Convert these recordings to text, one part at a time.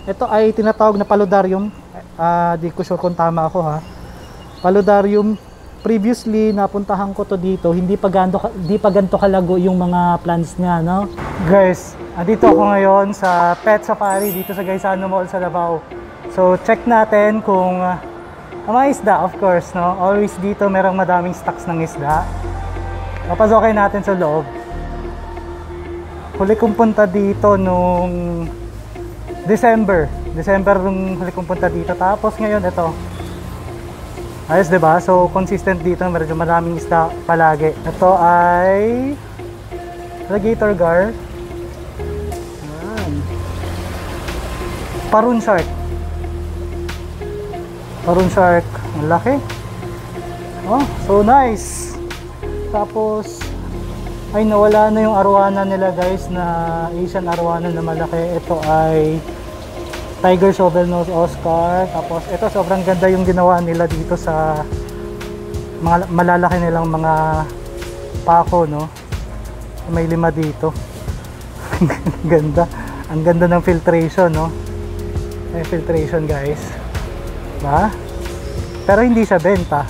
Ito ay tinatawag na paludarium. Di ko sure kung tama ako ha. Paludarium. Previously napuntahan ko to dito, hindi pa ganto kalago yung mga plants niya, no? Guys, andito ako ngayon sa Pet Safari dito sa Gaisano Mall sa Davao. So check natin kung mga isda, of course, no? Always dito merong madaming stocks ng isda. Papasokin natin sa loob. Huli kong punta dito nung December nung huli kong punta dito. Tapos ngayon ito. Ayos, diba? So consistent dito, medyo maraming isda palagi. Ito ay alligator gar. Ayan. Parun shark. Parun shark. Ang laki. Oh, so nice. Tapos ay nawala na yung arwana nila guys, na Asian arwana na malaki. Ito ay Tiger Shovel Nose Oscar. Tapos ito sobrang ganda yung ginawa nila dito sa mga malalaki nilang mga pako, no? May 5 dito. Ganda. Ang ganda ng filtration, no? May filtration guys. Diba? Pero hindi siya benta.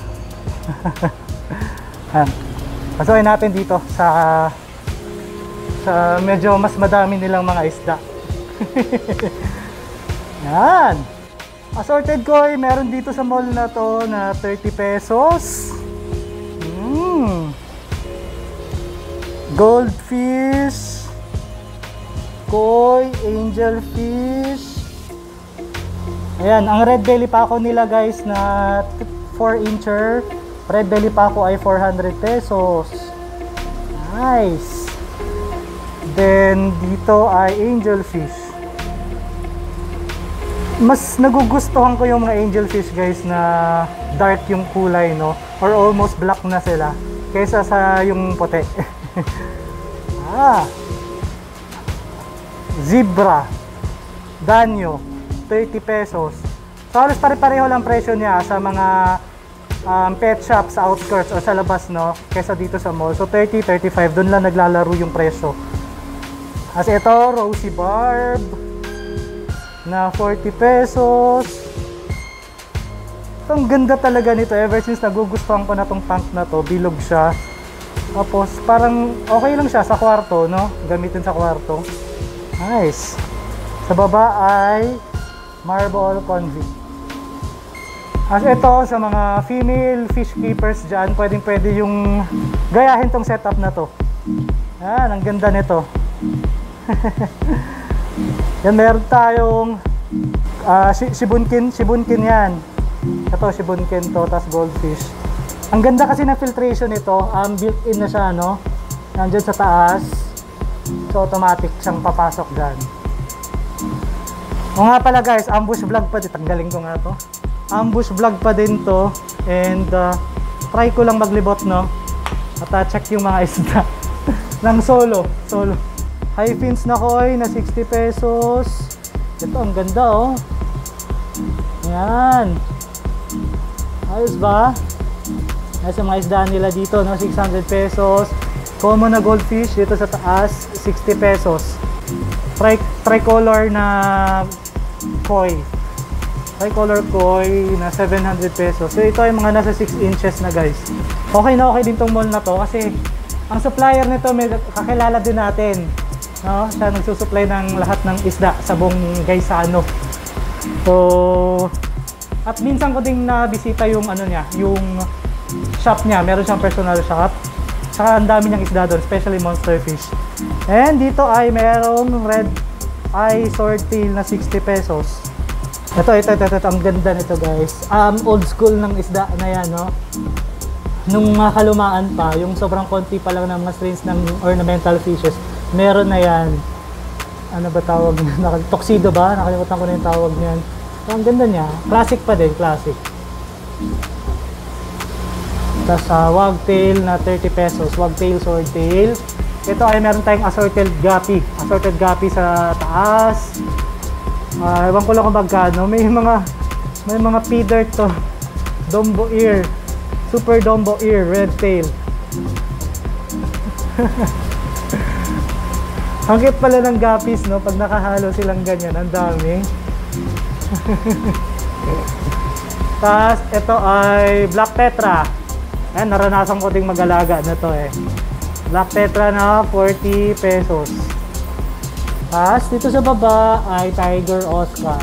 Pasukin natin dito sa medyo mas madami nilang mga isda. Yan. Assorted koi, meron dito sa mall na to na 30 pesos. Goldfish, koi, angelfish. Ayan, ang red belly pako nila guys na 4 incher. Red belly pako ay 400 pesos. Nice. Then dito ay angelfish. Mas nagugustuhan ko yung mga angelfish guys na dark yung kulay, no? Or almost black na sila kaysa sa yung puti. Zebra danyo 30 pesos. So halos pare-pareho lang presyo niya sa mga pet shop sa outskirts o sa labas, no? Kaysa dito sa mall. So 30, 35 doon lang naglalaro yung presyo. As ito, Rosie Barb na 40 pesos. So, ang ganda talaga nito. Ever since nagugustuhan ko na tong tank na to, bilog siya. Tapos parang okay lang siya sa kwarto, no? Gamitin sa kwarto. Nice. Sa baba ay marble convict. As ito, sa mga female fish keepers dyan, pwede yung gayahin tong setup na to. Yan, ang ganda nito. Yan, meron tayong sibunkin yan. Ito, sibunkin to, tas goldfish. Ang ganda kasi ng filtration nito, built-in na siya, no? Nandyan sa taas. So, automatic siyang papasok dyan. O nga pala guys, ambush vlog pa din. Tanggalin ko nga to. Ambush vlog pa din to. And, try ko lang maglibot, no? At check yung mga isda. ng solo. High fins na koi na 60 pesos. Ito, ang ganda, oh. Ayan. Ayos ba? Nasa mga isda nila dito, no? 600 pesos. Common na goldfish dito sa taas, 60 pesos. Tricolor na koi. Tricolor koi na 700 pesos. So ito ay mga nasa 6 inches na guys. Okay na okay din tong mall na to kasi ang supplier nito may kakilala din natin. No? Siya nagsusupply ng lahat ng isda sa buong Gaisano. So, at minsan ko ding nabisita yung ano niya, yung shop niya. Meron siyang personal shop. Saka ang dami niyang isda doon, especially monster fish. And dito ay merong red eye swordtail na 60 pesos. Ito, ang ganda nito guys. Old school ng isda na yan, no? Nung kalumaan pa, yung sobrang konti pa lang ng mga strains ng ornamental fishes, meron na yan. Ano ba tawag niya? Tuxedo ba? Nakalimutan ko na yung tawag niyan. So, ang ganda niya. Classic pa din, classic. Tapos wagtail na 30 pesos. Wagtail, swordtail. Ito ay meron tayong assorted guppy. Assorted guppy sa taas. Ewan ko lang kung magkano. May mga feeder to. Dumbo ear. Super Dumbo ear, red tail. Ang cute pala ng guppies, no? Pag nakahalo silang ganyan, ang dami. Tapos ito ay Black Tetra. Ayan, naranasan ko ding mag-alaga na to eh. Black Tetra na 40 pesos. Tapos dito sa baba ay Tiger Oscar.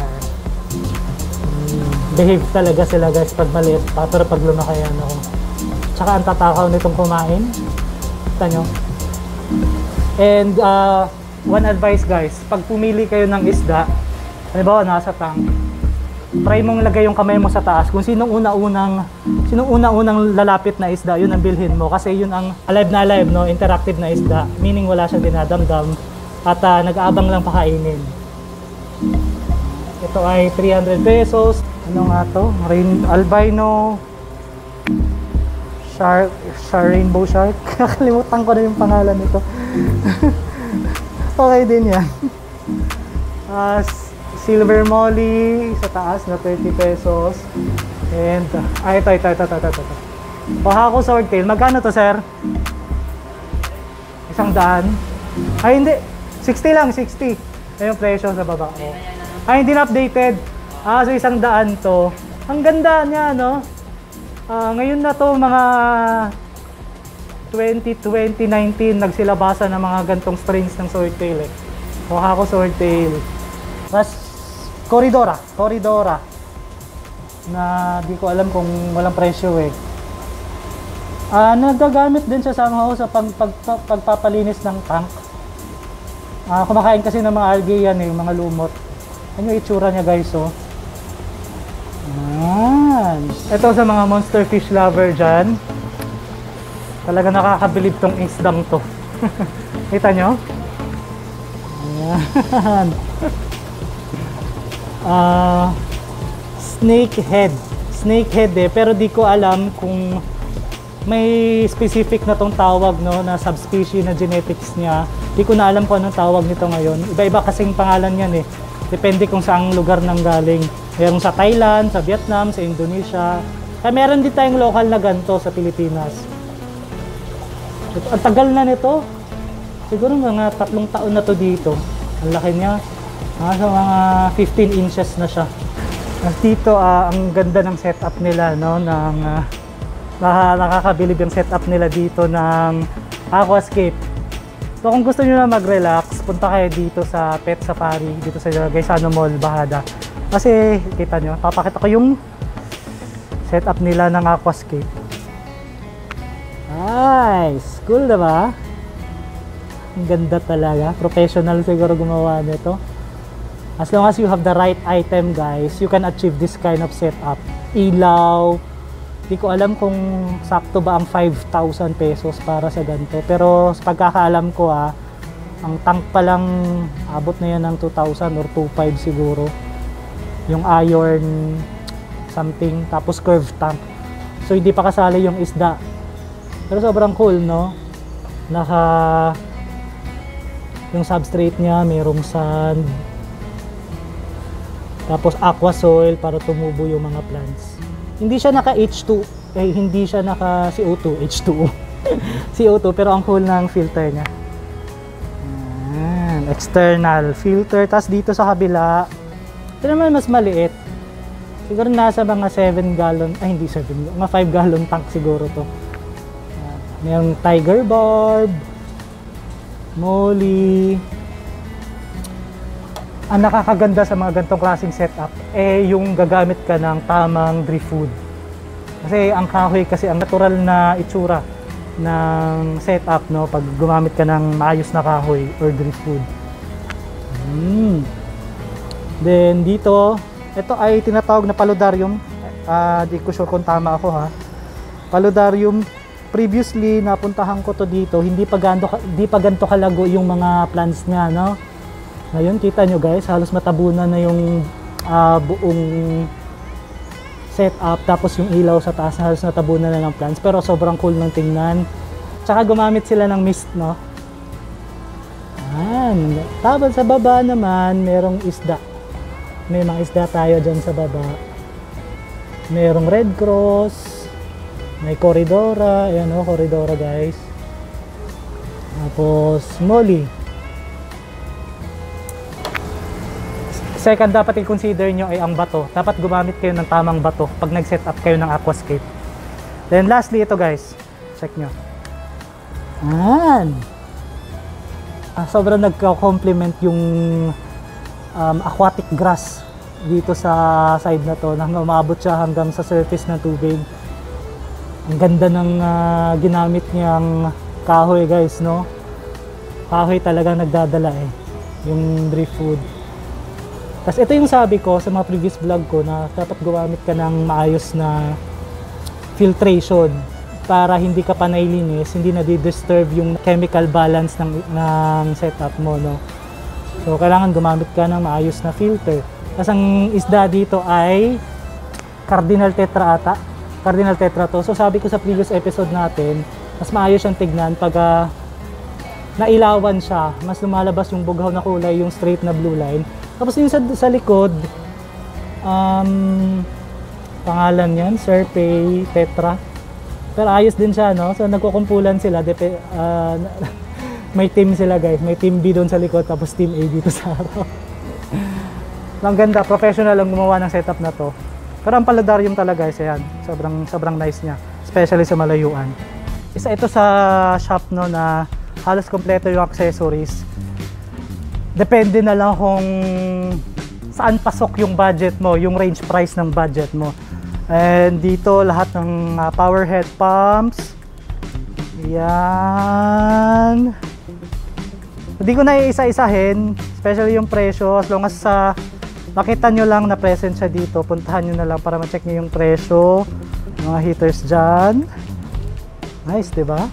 Behave talaga sila guys pag maliit pa, pero pag lumaki yan ako. Tsaka ang tatakaw nitong kumain. Kita nyo. And one advice guys, pag pumili kayo ng isda, halimbawa nasa tank, try mong lagay yung kamay mo sa taas kung sinong una-unang lalapit na isda, yun ang bilhin mo kasi yun ang alive na alive, no? Interactive na isda, meaning wala siyang dinadamdam at nag-aabang lang pakainin. Ito ay 300 pesos. Ano nga to? Albino shark, rainbow shark. Kakalimutan ko na yung pangalan nito. Okay din yan. Silver molly sa taas na 30 pesos. And ito. Pahako swordtail. Magkano to, sir? 100? Ay, hindi. 60 lang, 60. Ayun yung presyo sa baba. Ay, hindi na updated. So 100 to. Ang ganda niya, no? Ngayon na to, mga 2019, nagsilabasa ng mga gantong strains ng swordtail eh. Pahako swordtail. Tapos Coridora na di ko alam kung walang presyo eh. Nagagamit din siya somehow sa pagpapalinis ng tank. Kumakain kasi ng mga algae yan eh, mga lumot. Ano yung itsura niya guys, oh. Ito sa mga monster fish lover dyan, talaga nakakabilib tong isdang to. Kita nyo? Ayan. Snakehead eh, pero di ko alam kung may specific na tong tawag, no, na subspecies na genetics niya. Di ko na alam kung anong tawag nito ngayon. Iba-iba kasing pangalan yan eh. Depende kung saang lugar nang galing. Meron sa Thailand, sa Vietnam, sa Indonesia. Kaya meron din tayong local na ganito sa Pilipinas. Ang tagal na nito. Siguro mga 3 taon na to dito. Ang laki niya. Sa mga 15 inches na siya. Dito, ang ganda ng setup nila, no, nakakabilib yung setup nila dito ng aquascape. So kung gusto niyo na mag-relax, punta kayo dito sa Pet Safari, dito sa Gaisano Mall, Bahada. Kasi kita nyo, papakita ko yung setup nila ng aquascape. Nice! Cool, diba? Ang ganda talaga. Professional siguro gumawa nito. As long as you have the right item guys, you can achieve this kind of setup. Ilaw. Di ko alam kung sakto ba ang 5,000 pesos para sa ganito. Pero sa pagkakaalam ko ang tank pa lang abot na yan ng 2,000 or 2,500 siguro. Yung iron something, tapos curved tank. So hindi pa kasali yung isda. Pero sobrang cool, no? Yung substrate niya, mayroong sand. Tapos aqua soil para tumubo yung mga plants. Hindi siya naka H2, hindi siya naka CO2, H2O. CO2, pero ang cool ng filter niya. External filter. Tapos dito sa kabila, ito naman mas maliit. Siguro nasa mga 7 gallon, hindi 7, mga 5 gallon tank siguro to. Mayroong tiger barb, molly. Ang nakakaganda sa mga ganitong klaseng setup yung gagamit ka ng tamang drift food. Kasi ang kahoy, kasi ang natural na itsura ng setup, no, pag gumamit ka ng maayos na kahoy or drift food. Then dito, ito ay tinatawag na paludarium. Di ko sure kung tama ako ha. Paludarium. Previously napuntahan ko to dito, hindi pa ganito kalago yung mga plants niya, no. Ngayon, kita nyo guys, halos matabunan na yung buong setup. Tapos yung ilaw sa taas, halos natabunan na ng plants. Pero sobrang cool ng tingnan. Tsaka gumamit sila ng mist, no? Tapos sa baba naman, merong isda. May mga isda tayo dyan sa baba. Merong Red Cross. May Coridora. Ayan o, Coridora guys. Tapos molly. Second, dapat i-consider nyo ay ang bato. Dapat gumamit kayo ng tamang bato pag nag-set up kayo ng aquascape. Then lastly, ito guys. Check nyo. Ayan. Sobrang nagka-complement yung aquatic grass dito sa side na to. Nang umabot siya hanggang sa surface ng tubig. Ang ganda ng ginamit niyang kahoy guys, no? Kahoy talagang nagdadala eh. Yung driftwood. Tapos ito yung sabi ko sa mga previous vlog ko na dapat gumamit ka ng maayos na filtration para hindi ka pa nailinis, hindi na di-disturb yung chemical balance ng setup mo, no? So, kailangan gumamit ka ng maayos na filter. Tapos ang isda dito ay Cardinal Tetra ata. Cardinal Tetra to. So, sabi ko sa previous episode natin, mas maayos siyang tignan pag nailawan siya. Mas lumalabas yung bughaw na kulay, yung straight na blue line. Tapos yung sa likod, pangalan yan, Serpei Tetra. Pero ayos din siya, no? So nagkukumpulan sila, may team sila guys, may team B doon sa likod, tapos team A dito sa harap. Ang ganda, professional ang gumawa ng setup na to. Pero ang paludarium talaga guys, yan, sobrang nice niya, especially sa malayuan. Isa ito sa shop, no, na halos kompleto yung accessories. Depende na lang kung saan pasok yung budget mo, yung range price ng budget mo. And dito lahat ng power head pumps. Yan. Hindi ko na iisa-isahin, especially yung presyo. As long as makita nyo lang na present siya dito, puntahan nyo na lang para ma-check nyo yung presyo. Mga heaters dyan. Nice, diba?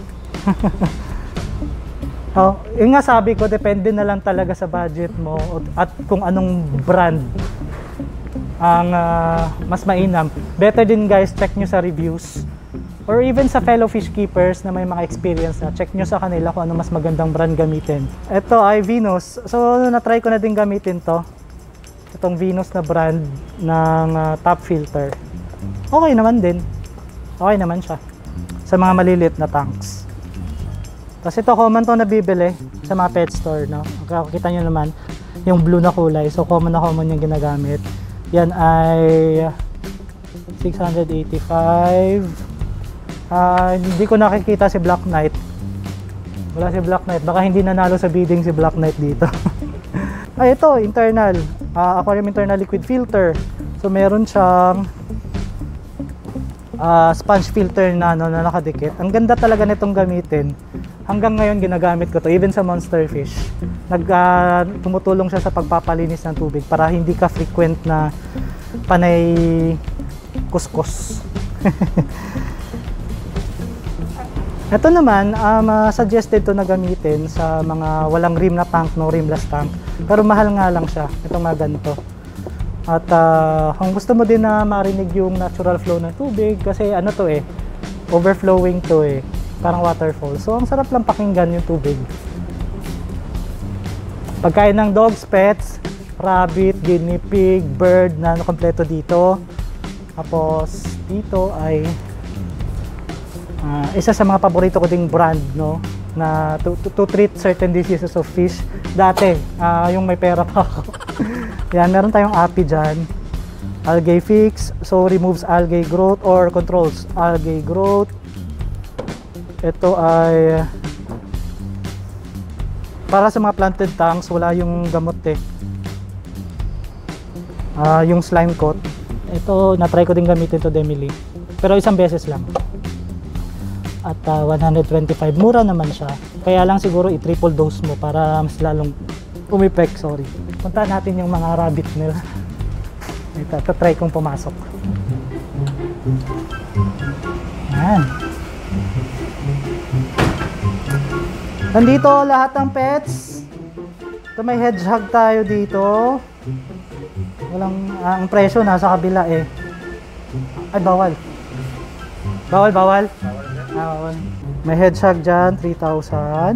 Oh, yung nga sabi ko, depende na lang talaga sa budget mo at kung anong brand ang mas mainam. Better din guys, check nyo sa reviews or even sa fellow fish keepers na may mga experience na. Check nyo sa kanila kung ano mas magandang brand gamitin. Ito ay Venus. So na-try ko na din gamitin to. Itong Venus na brand ng top filter. Okay naman din. Okay naman siya sa mga maliliit na tanks. Tapos ito common to nabibili sa mga pet store, no? Kita nyo naman yung blue na kulay. So common yung ginagamit. Yan ay 685. Hindi ko nakikita si Black Knight. Wala si Black Knight. Baka hindi nanalo sa bidding si Black Knight dito. Ay, ito, internal. Aquarium internal liquid filter. So meron siyang sponge filter na nakadikit. Ang ganda talaga nitong gamitin. Hanggang ngayon ginagamit ko to even sa monster fish. Tumutulong siya sa pagpapalinis ng tubig para hindi ka frequent na panay kuskus. Ito naman, suggested to na gamitin sa mga walang rim na tank, no rimless tank. Pero mahal nga lang siya, itong mga ganito. At kung gusto mo din na marinig yung natural flow ng tubig, kasi ano to eh, overflowing to eh, parang waterfall. So ang sarap lang pakinggan yung tubig. Pagkain ng dogs, pets, rabbit, guinea pig, bird na kompleto dito. Tapos dito ay isa sa mga paborito ko ding brand, no, na to treat certain diseases of fish. Dati, yung may pera pa ako. Yan, meron tayong API dyan. Algae Fix, so removes algae growth or controls algae growth. Ito ay para sa mga planted tanks, wala yung gamot eh. Yung slime coat. Ito, na-try ko din gamitin to Demily. Pero isang beses lang. At 125, mura naman siya. Kaya lang siguro i-triple dose mo para mas lalong umipek, sorry. Puntahan natin yung mga rabbit nila. Ito, try kong pumasok. Ayan. Nandito lahat ng pets. Ito, may hedgehog tayo dito. Walang, ang presyo nasa kabila eh. Ay, bawal. Bawal. May hedgehog dyan, 3,000.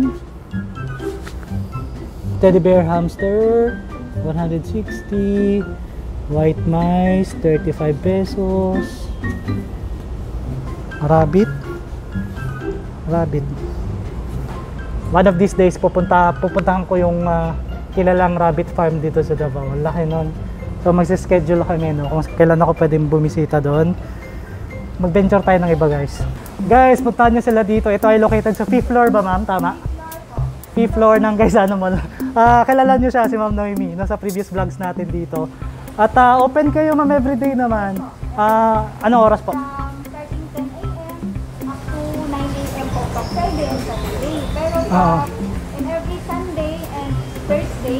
Teddy bear hamster, 160. White mice, 35 pesos. Rabbit. One of these days pupuntahan ko yung kilalang rabbit farm dito sa Davao. Ang laki nun. So magsischedule kami, no, kung kailan ako pwedeng bumisita doon. Mag-venture tayo ng iba, guys. Guys, puntahan nyo sila dito. Ito ay located sa 5th floor ba, ma'am? Tama? 5th floor ng Gaisano Mall. Kilala nyo siya, si Ma'am Noemi, no, sa previous vlogs natin dito. At open kayo, ma'am, everyday naman. Anong oras po? Starting 10 a.m. up to 9 a.m. po pag Friday and Saturday. Pero in every Sunday and Thursday,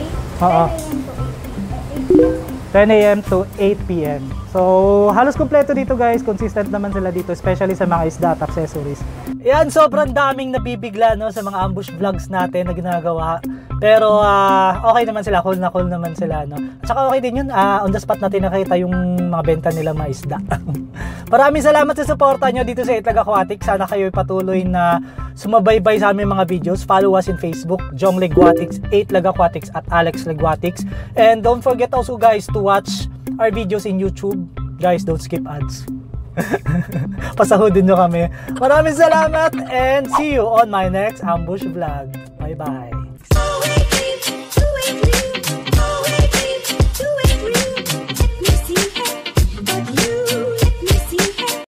10 a.m. to 8 p.m. So, halos kompleto dito, guys. Consistent naman sila dito, especially sa mga isda at accessories. Yan, sobrang daming nabibigla, no, sa mga ambush vlogs natin na ginagawa. Pero okay naman sila, cool naman sila, no. At saka okay din yun, on the spot natin nakita yung mga benta nila mga isda. Maraming salamat sa suporta nyo dito sa Itlag Aquatics. Sana kayo patuloy na sumabaybay sa aming mga videos. Follow us in Facebook, Jong Leguatics, Itlag Aquatics at Alex Leguatics. And don't forget also, guys, to watch our videos in YouTube. Guys, don't skip ads. Pasahodin nyo kami. Maraming salamat and see you on my next ambush vlog. Bye bye.